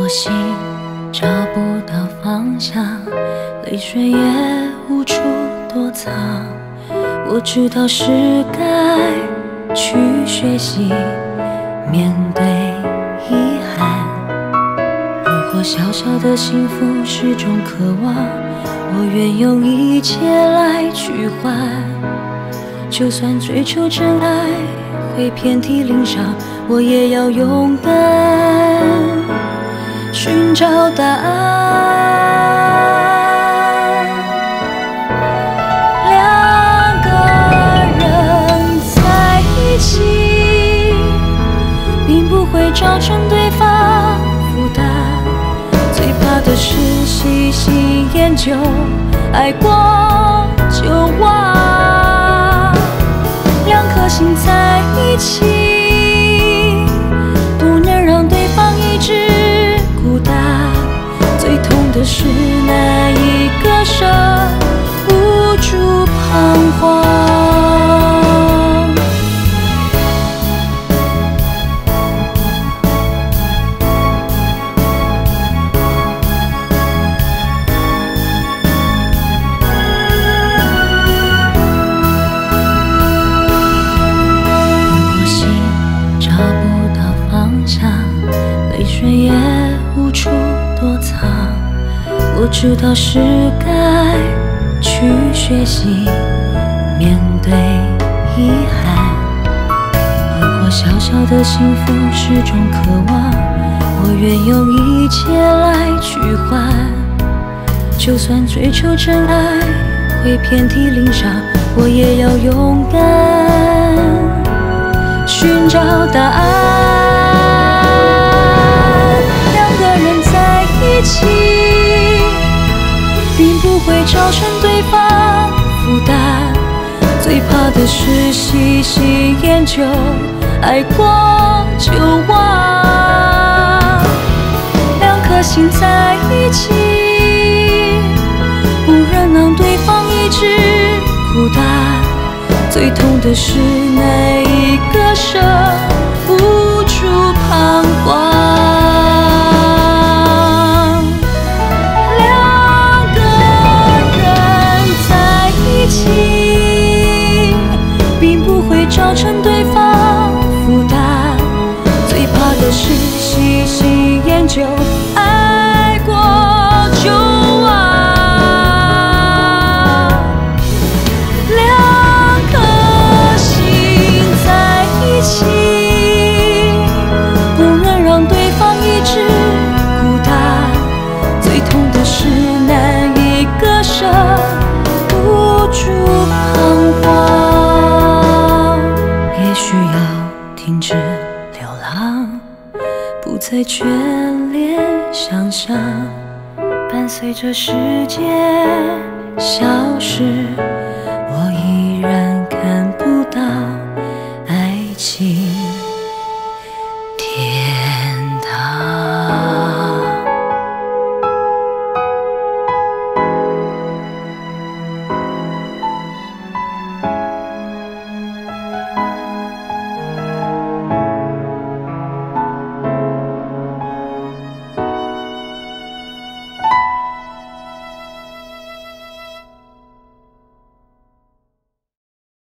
心找不到方向，泪水也无处躲藏。我知道是该去学习面对遗憾。如果小小的幸福是种渴望，我愿用一切来去换。就算追求真爱会遍体鳞伤，我也要勇敢寻找答案。两个人在一起，并不会造成对方负担，最怕的是细心研究，爱过就忘。两颗心在一起，不能让对方一直孤单，最痛的是那一个舍无助彷徨。泪水也无处躲藏，我知道是该去学习面对遗憾。如果小小的幸福是种渴望，我愿用一切来去换。就算追求真爱会遍体鳞伤，我也要勇敢寻找答案。一起，并不会造成对方负担，最怕的是细心研究，爱过就忘。两颗心在一起，不忍让对方一直孤单，最痛的是那一个舍无处彷徨。并不会造成对方负担，最怕的是细心研究，爱过就忘。两颗心在一起，不能让对方一直孤单，最痛的是那一个舍无助彷徨。也许要停止流浪，不再眷恋想象，伴随着时间消失。